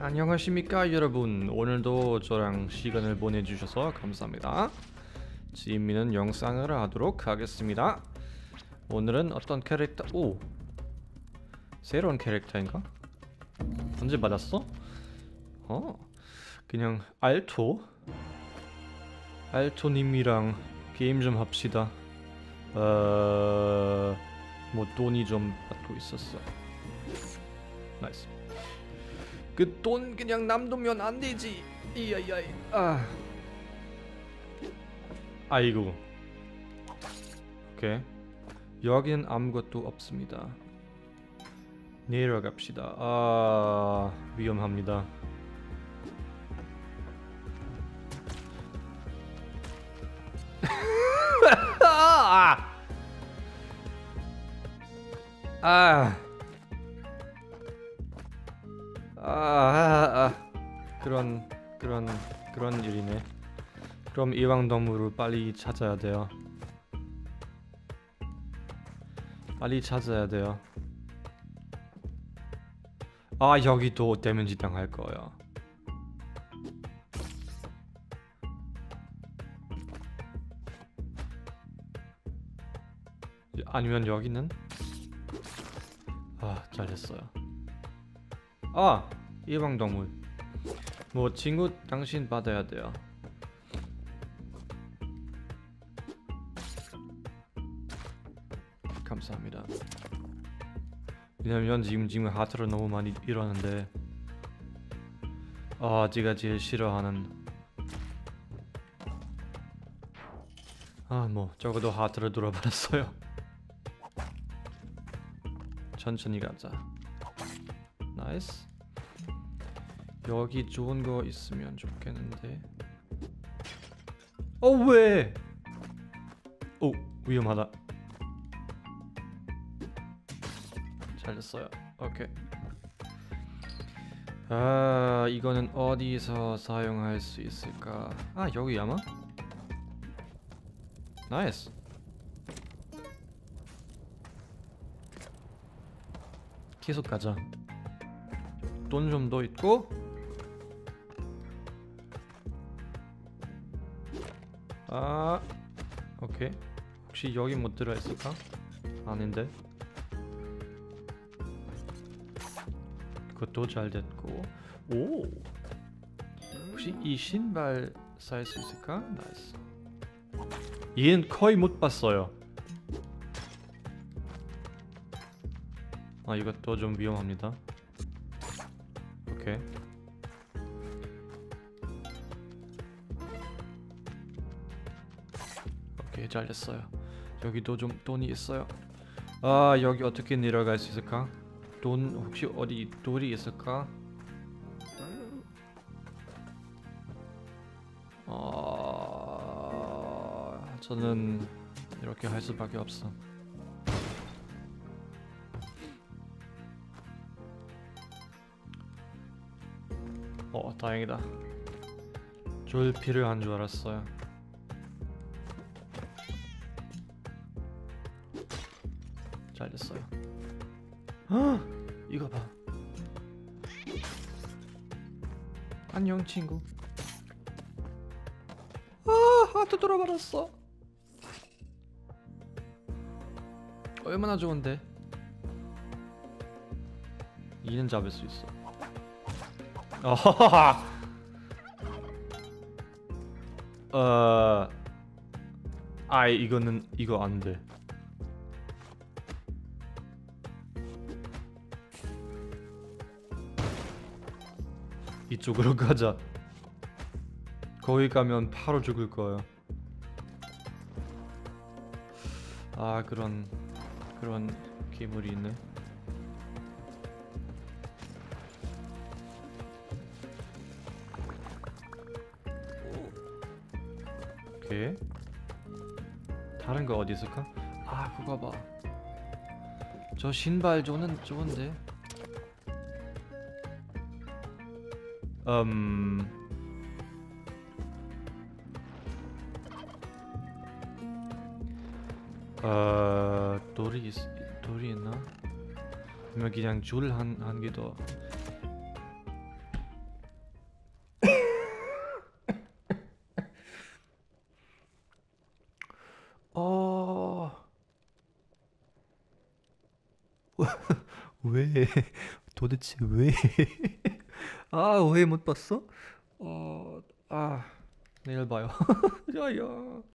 안녕하십니까 여러분. 오늘도 저랑 시간을 보내주셔서 감사합니다. 지민은 영상을 하도록 하겠습니다. 오늘은 어떤 캐릭터... 오! 새로운 캐릭터인가? 언제 받았어? 그냥 알토님이랑 게임 좀 합시다. 뭐 돈이 좀 받고 있었어. 나이스. 그 돈 그냥 남두면 안 되지. 이야이야이. 아이고. 오케이. 여기는 아무것도 없습니다. 내려갑시다. 위험합니다. 그런 일이네. 그럼 이왕동물을 빨리 찾아야 돼요. 여기도 데미지 당할 거예요. 아니면 여기는? 잘했어요. 이왕동물. 뭐 친구 당신 받아야 돼요. 감사합니다. 왜냐면 지금 하트를 너무 많이 잃었는데 제가 제일 싫어하는 뭐 적어도 하트를 돌아버렸어요. 천천히 가자. 나이스. 여기 좋은 거 있으면 좋겠는데. 왜? 위험하다. 잘했어요. 오케이. 이거는 어디서 사용할 수 있을까? 여기 아마? 나이스. 계속 가자. 돈 좀 더 있고. 오케이. 혹시 여기 못 들어있을까? 아닌데. 그것도 잘 됐고. 혹시 이 신발 살 수 있을까? 나이스. 얘는 거의 못 봤어요. 이것도 좀 위험합니다. 오케이. 오케이, 잘 됐어요. 여기도 좀 돈이 있어요. 여기 어떻게 내려갈 수 있을까? 돈 혹시 어디 돌이 있을까? 저는 이렇게 할 수밖에 없어. 다행이다. 줄 필요한 줄 알았어요. 잘 됐어요. 이거 봐. 안녕 친구. 하트 돌아버렸어. 얼마나 좋은데. 이는 잡을 수 있어. 이거 안 돼. 이쪽으로 가자. 거기 가면 바로 죽을 거예요. 그런 괴물이 있네. 오케이. 다른 거 어디 있을까? 그거 봐. 저 신발 좋은데. 돌이 있나? 아니면 그냥 줄 한 개 더. 왜? 도대체 왜? 아, 왜 못 봤어? 내일 봐요. 야야.